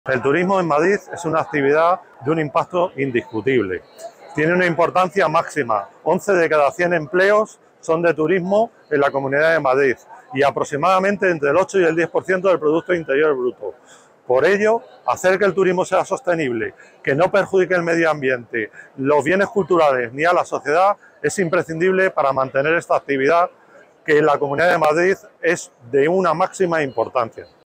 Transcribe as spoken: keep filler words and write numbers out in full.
El turismo en Madrid es una actividad de un impacto indiscutible. Tiene una importancia máxima. once de cada cien empleos son de turismo en la Comunidad de Madrid y aproximadamente entre el ocho y el diez por ciento del Producto Interior Bruto. Por ello, hacer que el turismo sea sostenible, que no perjudique el medio ambiente, los bienes culturales ni a la sociedad, es imprescindible para mantener esta actividad que en la Comunidad de Madrid es de una máxima importancia.